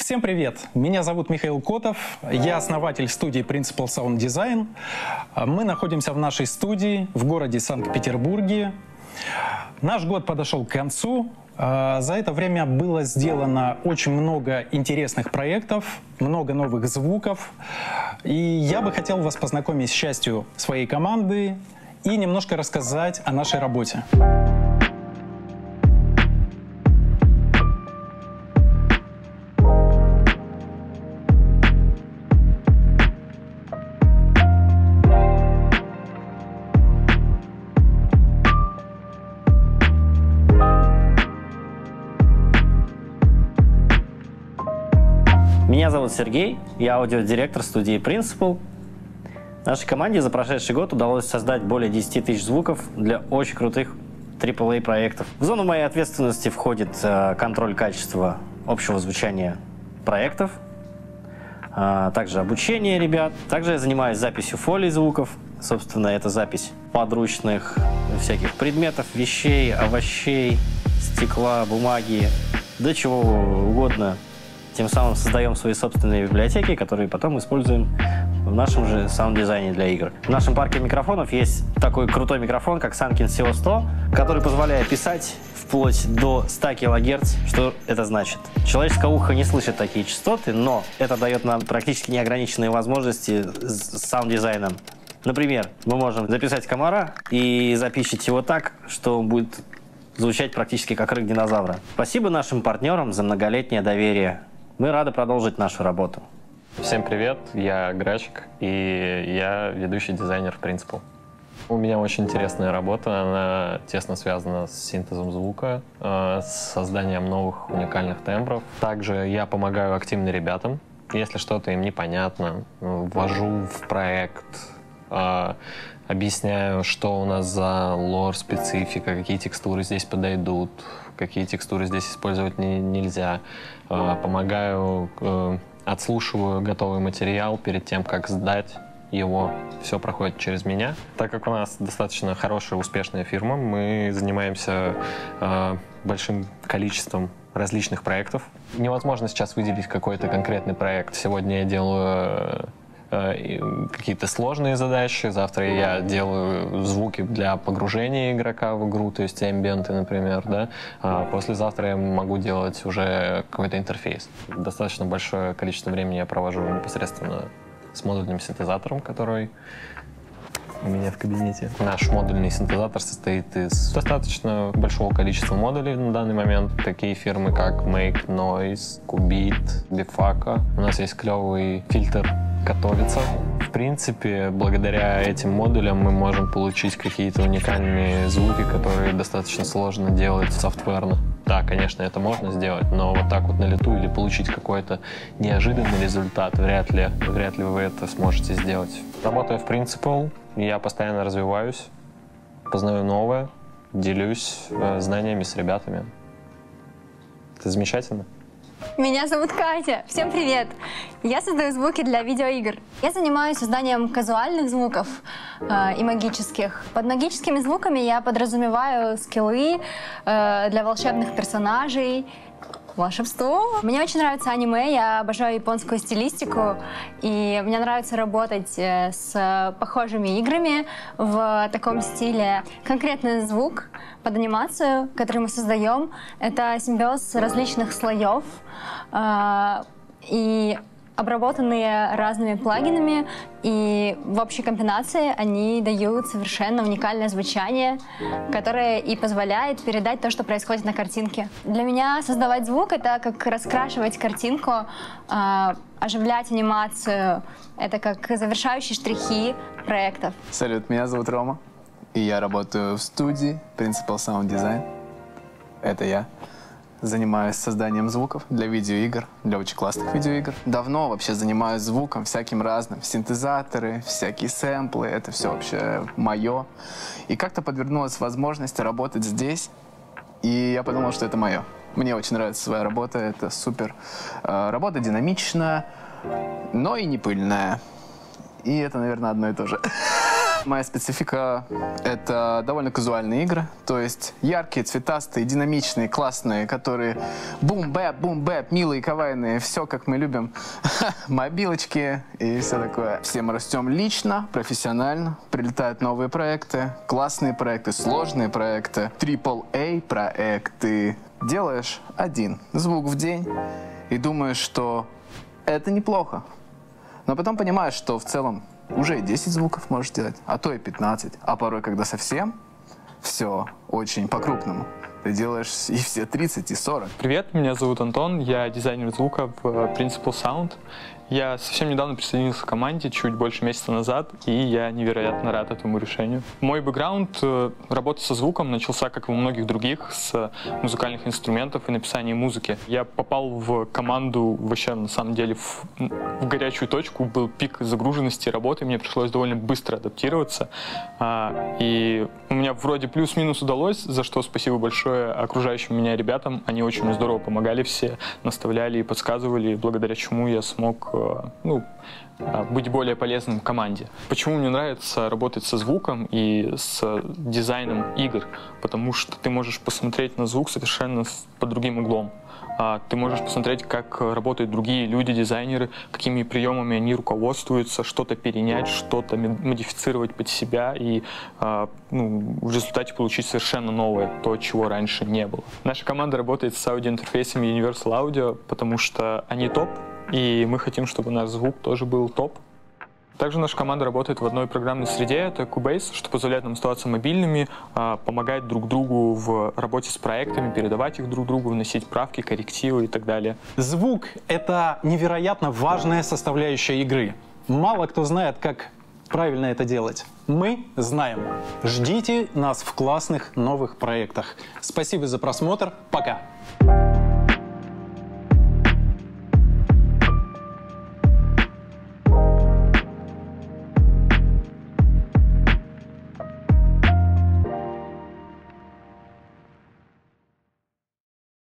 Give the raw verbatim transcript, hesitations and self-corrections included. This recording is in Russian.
Всем привет! Меня зовут Михаил Котов, я основатель студии Principal Sound Design. Мы находимся в нашей студии в городе Санкт-Петербурге. Наш год подошел к концу. За это время было сделано очень много интересных проектов, много новых звуков. И я бы хотел вас познакомить с частью своей команды и немножко рассказать о нашей работе. Меня зовут Сергей, я аудиодиректор студии Principal. Нашей команде за прошедший год удалось создать более десяти тысяч звуков для очень крутых трипл эй проектов. В зону моей ответственности входит э, контроль качества общего звучания проектов, э, также обучение ребят. Также я занимаюсь записью фолий звуков. Собственно, это запись подручных всяких предметов, вещей, овощей, стекла, бумаги, да чего угодно. Тем самым создаем свои собственные библиотеки, которые потом используем в нашем же саунд-дизайне для игр. В нашем парке микрофонов есть такой крутой микрофон, как Sanken си о сто, который позволяет писать вплоть до ста килогерц. Что это значит? Человеческое ухо не слышит такие частоты, но это дает нам практически неограниченные возможности с саунд-дизайном. Например, мы можем записать комара и запичить его так, что он будет звучать практически как рык динозавра. Спасибо нашим партнерам за многолетнее доверие. Мы рады продолжить нашу работу. Всем привет, я Грачик, и я ведущий дизайнер в Principal. У меня очень интересная работа, она тесно связана с синтезом звука, с созданием новых уникальных тембров. Также я помогаю активным ребятам, если что-то им непонятно, ввожу в проект, объясняю, что у нас за лор-специфика, какие текстуры здесь подойдут, какие текстуры здесь использовать не, нельзя. Помогаю, отслушиваю готовый материал перед тем, как сдать его. Все проходит через меня. Так как у нас достаточно хорошая, успешная фирма, мы занимаемся большим количеством различных проектов. Невозможно сейчас выделить какой-то конкретный проект. Сегодня я делаю какие-то сложные задачи. Завтра я делаю звуки для погружения игрока в игру, то есть эмбиенты, например, да. А послезавтра я могу делать уже какой-то интерфейс. Достаточно большое количество времени я провожу непосредственно с модульным синтезатором, который у меня в кабинете. Наш модульный синтезатор состоит из достаточно большого количества модулей на данный момент. Такие фирмы, как Make Noise, Qubit, Bifaka. У нас есть клевый фильтр Готовится. В принципе, благодаря этим модулям мы можем получить какие-то уникальные звуки, которые достаточно сложно делать софтверно. Да, конечно, это можно сделать, но вот так вот на лету или получить какой-то неожиданный результат, вряд ли, вряд ли вы это сможете сделать. Работая в Principal, я постоянно развиваюсь, познаю новое, делюсь э, знаниями с ребятами. Это замечательно. Меня зовут Катя. Всем привет! Я создаю звуки для видеоигр. Я занимаюсь созданием казуальных звуков э, и магических. Под магическими звуками я подразумеваю скиллы э, для волшебных персонажей, волшебство. Мне очень нравится аниме, я обожаю японскую стилистику, и мне нравится работать с похожими играми в таком стиле. Конкретный звук под анимацию, который мы создаем, это симбиоз различных слоев э, и обработанные разными плагинами, и в общей комбинации они дают совершенно уникальное звучание, которое и позволяет передать то, что происходит на картинке. Для меня создавать звук — это как раскрашивать картинку, э, оживлять анимацию, это как завершающие штрихи проектов. Салют, меня зовут Рома, и я работаю в студии Principal Sound Design. Это я. Занимаюсь созданием звуков для видеоигр, для очень классных видеоигр. Давно вообще занимаюсь звуком всяким разным. Синтезаторы, всякие сэмплы, это все вообще мое. И как-то подвернулась возможность работать здесь, и я подумал, что это мое. Мне очень нравится своя работа, это супер. Работа динамичная, но и не пыльная. И это, наверное, одно и то же. Моя специфика — это довольно казуальные игры, то есть яркие, цветастые, динамичные, классные, которые бум-бэп, бум-бэп, милые, кавайные, все как мы любим, мобилочки и все такое. Все мы растем лично, профессионально, прилетают новые проекты, классные проекты, сложные проекты, трипл эй проекты. Делаешь один звук в день и думаешь, что это неплохо, но потом понимаешь, что в целом уже и десять звуков можешь делать, а то и пятнадцать. А порой, когда совсем все очень по-крупному, ты делаешь и все тридцать, и сорок. Привет, меня зовут Антон, я дизайнер звука в Principal Sound. Я совсем недавно присоединился к команде, чуть больше месяца назад, и я невероятно рад этому решению. Мой бэкграунд работы со звуком начался, как и у многих других, с музыкальных инструментов и написания музыки. Я попал в команду вообще, на самом деле, в, в горячую точку, был пик загруженности работы, мне пришлось довольно быстро адаптироваться. И у меня вроде плюс-минус удалось, за что спасибо большое окружающим меня ребятам. Они очень здорово помогали все, наставляли и подсказывали, благодаря чему я смог ну, быть более полезным в команде. Почему мне нравится работать со звуком и с дизайном игр? Потому что ты можешь посмотреть на звук совершенно под другим углом. Ты можешь посмотреть, как работают другие люди, дизайнеры, какими приемами они руководствуются, что-то перенять, что-то модифицировать под себя и ну, в результате получить совершенно новое, то, чего раньше не было. Наша команда работает с аудиоинтерфейсами Universal Audio, потому что они топ, и мы хотим, чтобы наш звук тоже был топ. Также наша команда работает в одной программной среде, это Cubase, что позволяет нам оставаться мобильными, помогать друг другу в работе с проектами, передавать их друг другу, вносить правки, коррективы и так далее. Звук — это невероятно важная составляющая игры. Мало кто знает, как правильно это делать. Мы знаем. Ждите нас в классных новых проектах. Спасибо за просмотр. Пока.